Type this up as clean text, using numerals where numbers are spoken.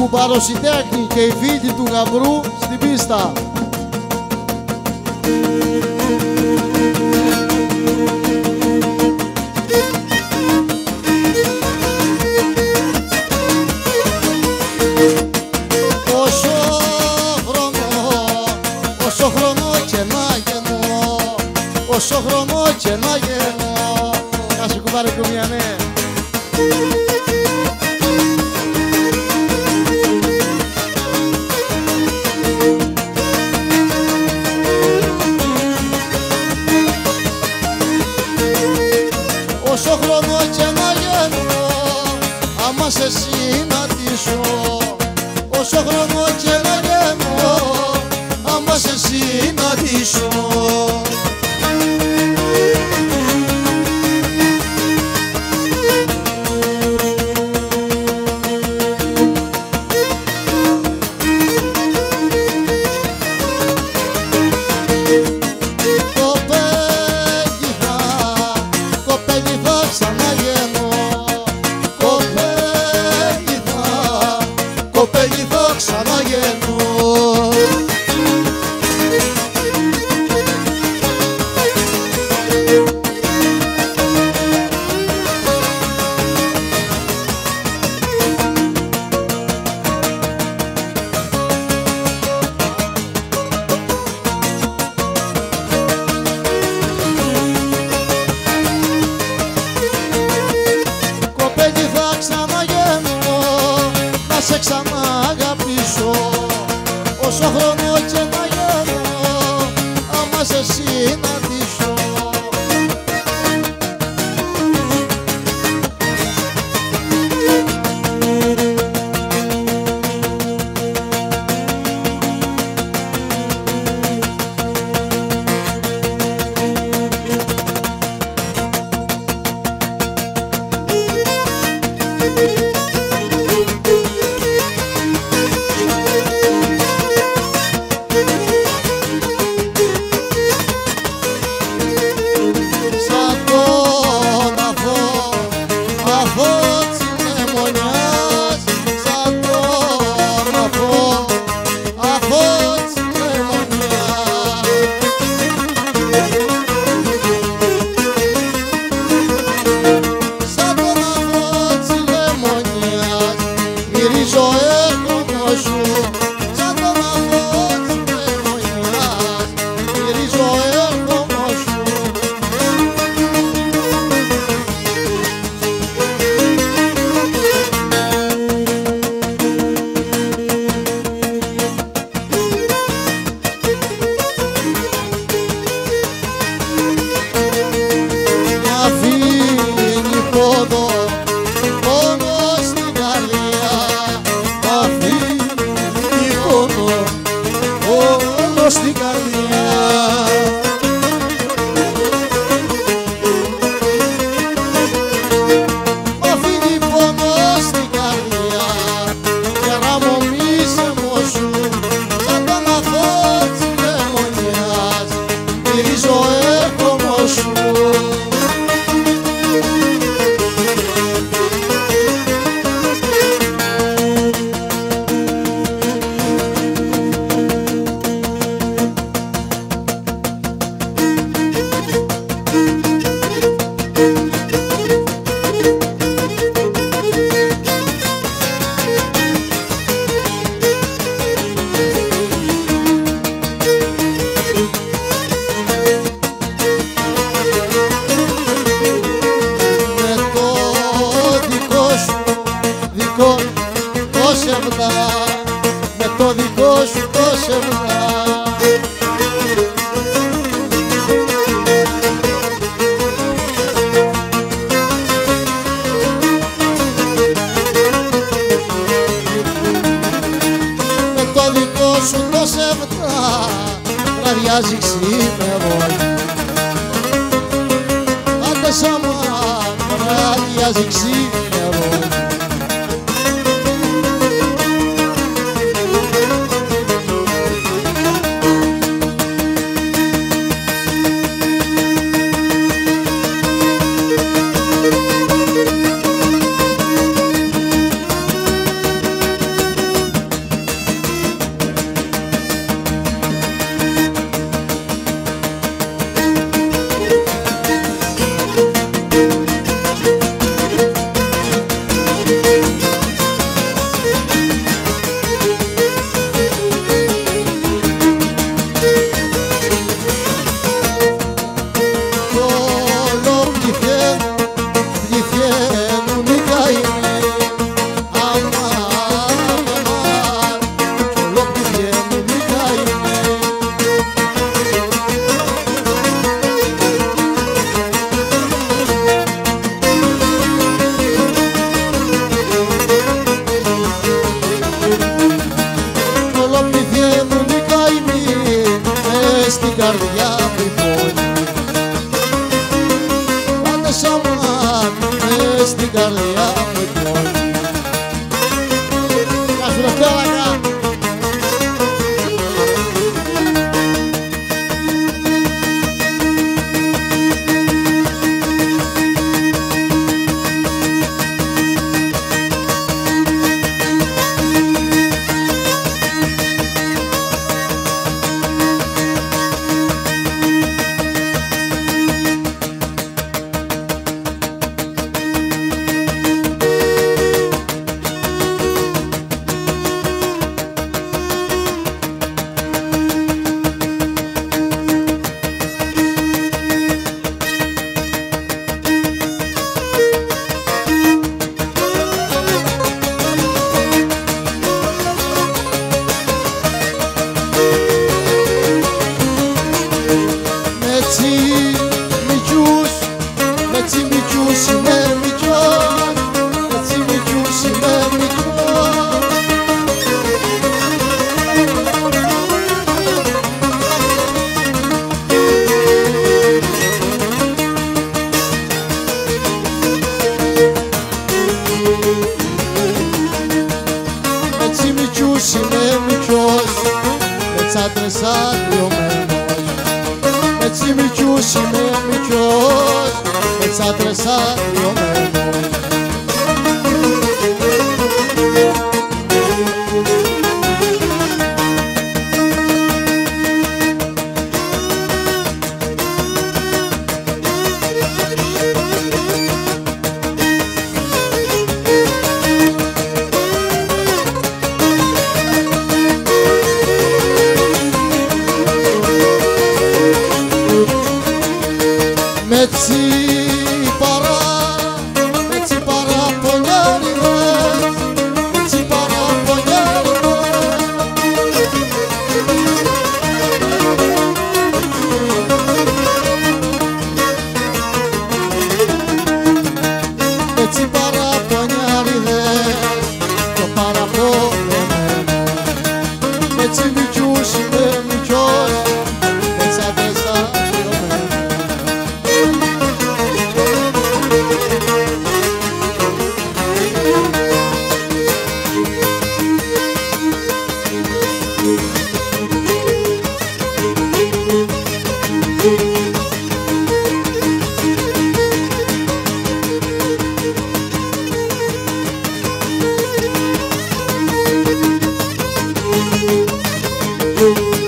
κουμπάρος η τέχνη και οι φίλοι του γαμπρού στην πίστα. Όσο χρόνο και να γεννώ. Να σου κουμπάρε κουμιά, ναι. Όσο χρόνο και να γεννώ, άμα σε συναντήσω. Όσο χρόνο και να γεννώ, άμα σε συναντήσω. Σε ξαναγαπήσω, όσο χρόνο και να γίνω, άμα σε συναντήσω. Στην καρδιά μ' αφήνει πόνο στην καρδιά και ραμμομίζει μου σου σαν τον αθώο της λεμονιάς γυρίζω έρχομαι σου. Με το δικό σου το σεβδά. Με το δικό σου το σεβδά βραδιάζει ξύπνευο. Άντε σώμα βραδιάζει ξύπνευο. μες στην καρδιά μου πόνη. Πάντα σαν μάτι μες στην καρδιά μου πόνη. Γεια σου Λευτέλακα. Είμαι μικρός, με τσάντρες αγριωμένος. Έτσι μικρούς είμαι μικρός, με τσάντρες αγριωμένος. Έτσι παραπονιάριδες, έτσι παραπονιάριδες. Έτσι παραπονιάριδες, το παραπονιωμένο. Έτσι μικρούς είμαι μικρός, έτσι άντρες αγριωμένος. Thank you.